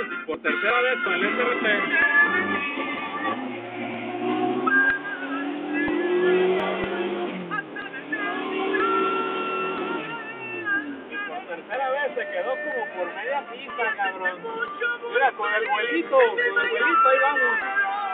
por tercera vez con el SRT. Tercera vez se quedó como por media pista, cabrón. Mira, con el vuelito ahí vamos.